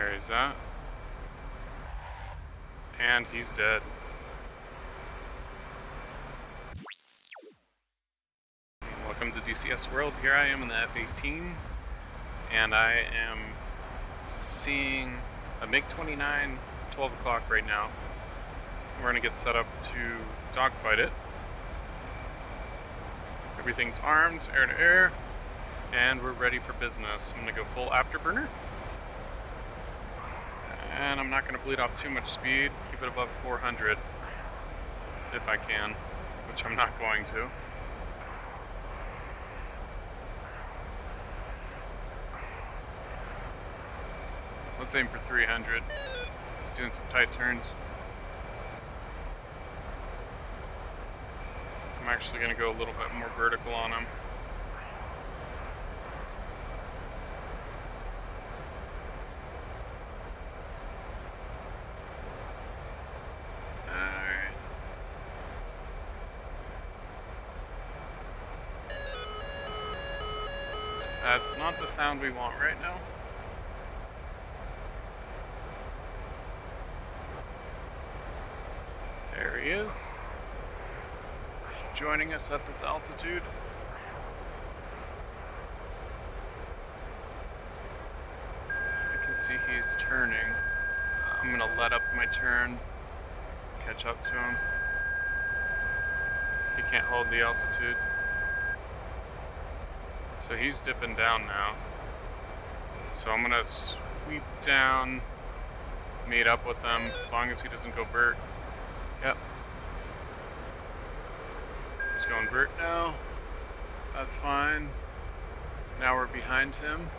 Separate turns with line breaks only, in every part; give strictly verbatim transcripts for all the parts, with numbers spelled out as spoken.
There he's at. And he's dead. Welcome to D C S World. Here I am in the F eighteen, and I am seeing a MiG twenty-nine, twelve o'clock right now. We're going to get set up to dogfight it. Everything's armed, air to air, and we're ready for business. I'm going to go full afterburner. And I'm not going to bleed off too much speed, keep it above four hundred if I can, which I'm not going to. Let's aim for three hundred. He's doing some tight turns. I'm actually going to go a little bit more vertical on him. Alright. That's not the sound we want right now. There he is, joining us at this altitude. I can see he's turning. I'm gonna let up my turn, catch up to him. He can't hold the altitude. So he's dipping down now. So I'm gonna sweep down, meet up with him, as long as he doesn't go vert. Yep. He's going vert now. That's fine. Now we're behind him.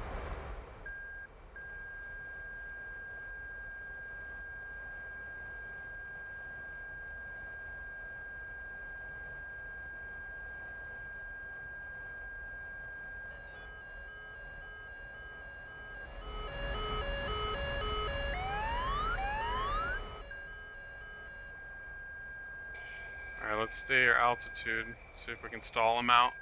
Alright, let's stay our altitude, see if we can stall him out.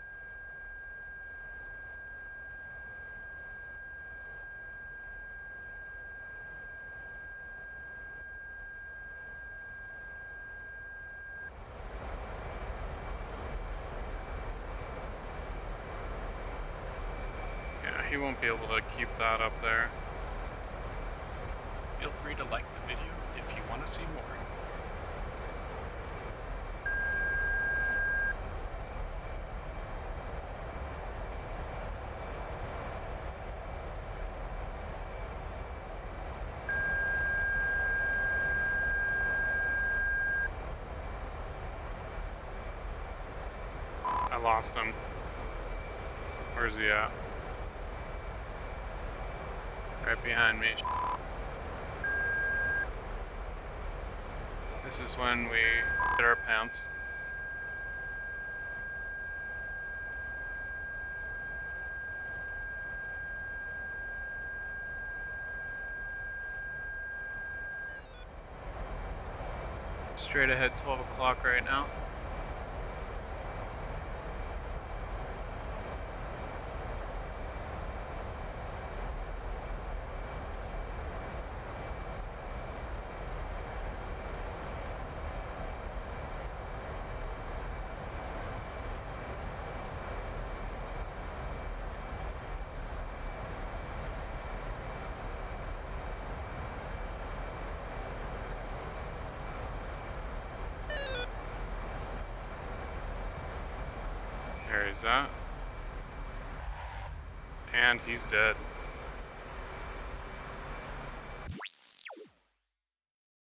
Yeah, he won't be able to keep that up there. Feel free to like the video if you want to see more. I lost him. Where's he at? Right behind me. This is when we hit our pants. Straight ahead, twelve o'clock right now. There he's at. And he's dead.